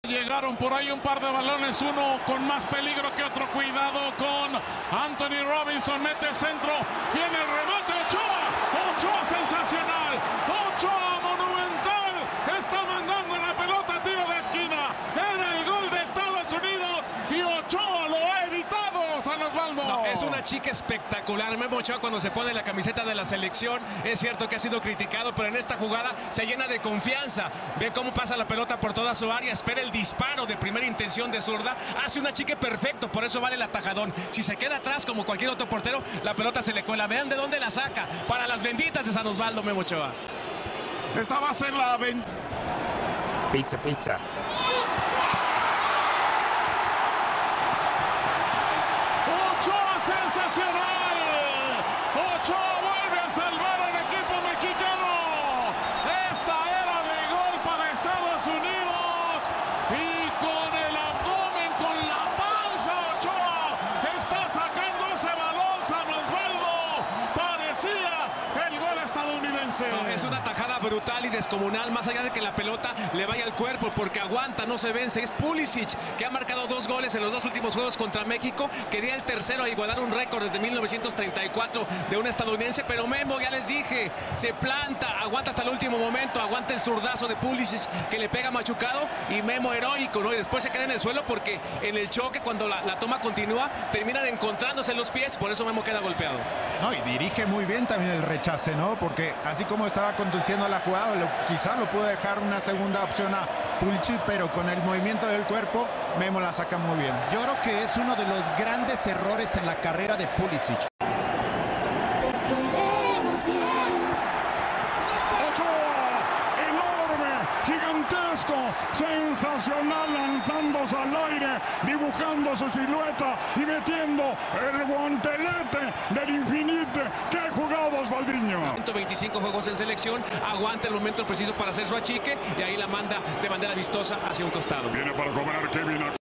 Llegaron por ahí un par de balones, uno con más peligro que otro. Cuidado con Anthony Robinson, mete centro, viene el remate, Ochoa sensacional, Ochoa monumental, está mandando la pelota a tiro de esquina, era el gol de Estados Unidos y Ochoa lo ha evitado, San Osvaldo. No, es una chica espectacular, Memo Ochoa cuando se pone la camiseta de la selección, es cierto que ha sido criticado, pero en esta jugada se llena de confianza, ve cómo pasa la pelota por toda su área, espera el disparo de primera intención de zurda, hace un achique perfecto, por eso vale el atajadón. Si se queda atrás como cualquier otro portero, la pelota se le cuela. Vean de dónde la saca, para las benditas de San Osvaldo, Memo Ochoa. Esta va a ser la Pizza. Ochoa sensacional, Ochoa vuelve a salvar al equipo mexicano. Esta era de gol para Estados Unidos y con el abdomen, con la panza, Ochoa está sacando ese balón. San Osvaldo, parecía el gol estadounidense. No, es una tajada brutal y descomunal, más allá de que la pelota le vaya al cuerpo, porque aguanta, no se vence. Es Pulisic, que ha marcado 2 goles en los 2 últimos juegos contra México. Quería el tercero a igualar un récord desde 1934 de un estadounidense, pero Memo, ya les dije, se planta, aguanta hasta el último momento, aguanta el zurdazo de Pulisic que le pega machucado, y Memo heroico, ¿no? Y después se queda en el suelo porque en el choque, cuando la toma continúa, terminan encontrándose en los pies, por eso Memo queda golpeado. No, y dirige muy bien también el rechace, ¿no? Porque así como estaba conduciendo la jugada, quizá lo pudo dejar una segunda opción a Pulisic, pero con el movimiento del cuerpo, Memo la saca muy bien. Yo creo que es uno de los grandes errores en la carrera de Pulisic. Te queremos bien. Ochoa, enorme, gigantesco, sensacional, lanzándose al aire, dibujando su silueta y metiendo el guantelete del infinito. ¡Qué jugado, Osvaldiño! 125 juegos en selección, aguanta el momento preciso para hacer su achique y ahí la manda de manera vistosa hacia un costado. Viene para cobrar Kevin.